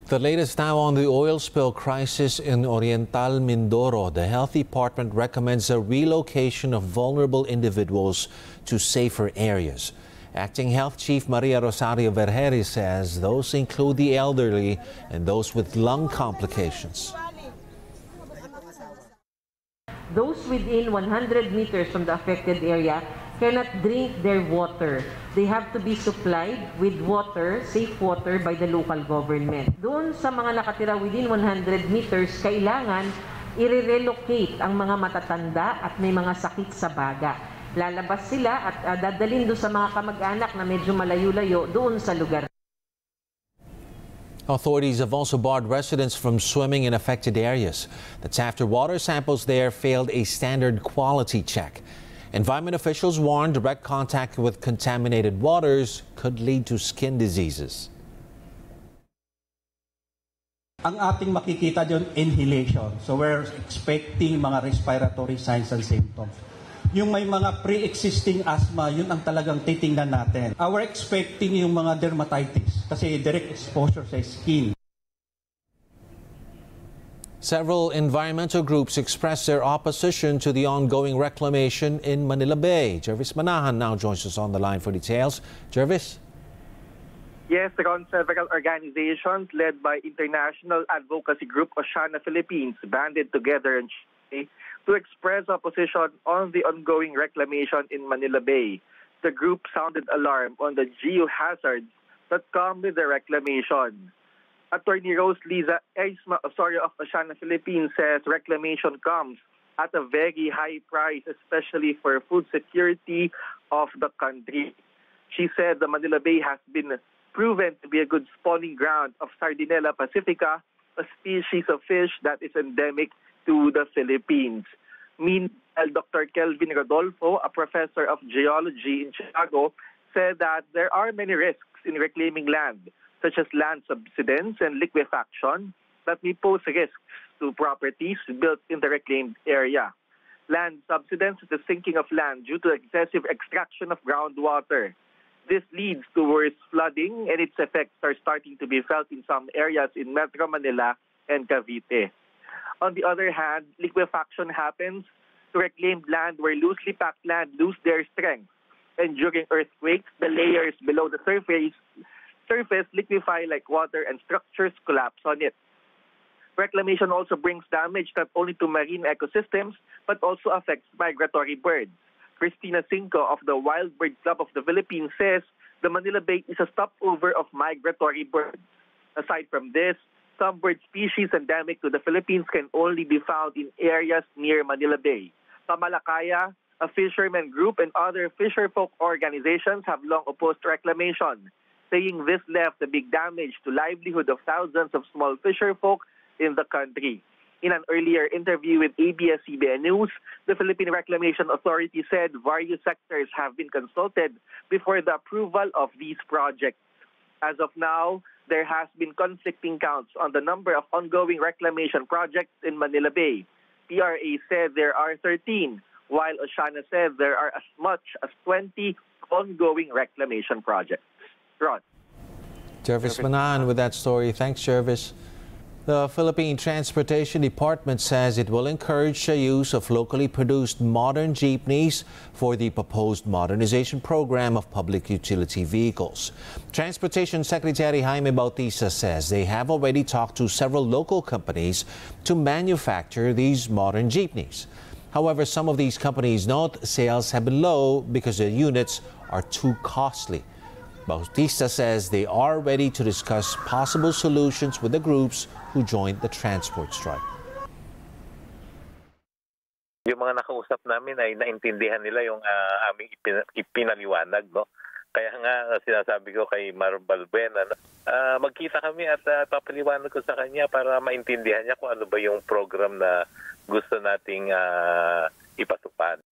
The latest now on the oil spill crisis in Oriental Mindoro. The Health Department recommends a relocation of vulnerable individuals to safer areas. Acting Health Chief Maria Rosario Vergeri says those include the elderly and those with lung complications. Those within 100 meters from the affected area cannot drink their water. They have to be supplied with water, safe water, by the local government. Doon sa mga nakatira within 100 meters, kailangan i-relocate ang mga matatanda at may mga sakit sa baga. Lalabas sila at dadalhin doon sa mga kamag-anak na medyo malayo-layo doon sa lugar. Authorities have also barred residents from swimming in affected areas. That's after water samples there failed a standard quality check. Environment officials warn direct contact with contaminated waters could lead to skin diseases. Ang ating makikita diyon, inhalation. So we're expecting mga respiratory signs and symptoms. Yung may mga pre-existing asthma, yun ang talagang titingnan natin. We're expecting yung mga dermatitis kasi direct exposure sa skin. Several environmental groups expressed their opposition to the ongoing reclamation in Manila Bay. Jervis Manahan now joins us on the line for details. Jervis? Yes, around several organizations led by international advocacy group Oceana Philippines banded together to express opposition on the ongoing reclamation in Manila Bay. The group sounded alarm on the geohazards that come with the reclamation. Attorney Rose Liza Eisma of Oceana Philippines says reclamation comes at a very high price, especially for food security of the country. She said the Manila Bay has been proven to be a good spawning ground of Sardinella pacifica, a species of fish that is endemic to the Philippines. Meanwhile, Dr. Kelvin Rodolfo, a professor of geology in Chicago, said that there are many risks in reclaiming land, such as land subsidence and liquefaction, that may pose risks to properties built in the reclaimed area. Land subsidence is the sinking of land due to excessive extraction of groundwater. This leads to worse flooding, and its effects are starting to be felt in some areas in Metro Manila and Cavite. On the other hand, liquefaction happens to reclaimed land where loosely packed land lose their strength. And during earthquakes, the layers below the surface liquefy like water and structures collapse on it. Reclamation also brings damage not only to marine ecosystems but also affects migratory birds. Christina Cinco of the Wild Bird Club of the Philippines says the Manila Bay is a stopover of migratory birds. Aside from this, some bird species endemic to the Philippines can only be found in areas near Manila Bay. Pamalakaya, a fisherman group, and other fisherfolk organizations have long opposed reclamation, saying this left a big damage to livelihood of thousands of small fisherfolk in the country. In an earlier interview with ABS-CBN News, the Philippine Reclamation Authority said various sectors have been consulted before the approval of these projects. As of now, there has been conflicting counts on the number of ongoing reclamation projects in Manila Bay. PRA said there are 13, while Oceana said there are as much as 20 ongoing reclamation projects. Rod. Jervis Manahan with that story. Thanks, Jervis. The Philippine Transportation Department says it will encourage the use of locally produced modern jeepneys for the proposed modernization program of public utility vehicles. Transportation Secretary Jaime Bautista says they have already talked to several local companies to manufacture these modern jeepneys. However, some of these companies note sales have been low because the units are too costly. Bautista says they are ready to discuss possible solutions with the groups who joined the transport strike. Yung mga nakausap namin ay naintindihan nila yung aming ipinaliwanag, no? Kaya nga sinasabi ko kay Mar Balbuena, magkita kami at papaliwanag ko sa kanya para maintindihan niya kung ano ba yung program na gusto nating ipatupad.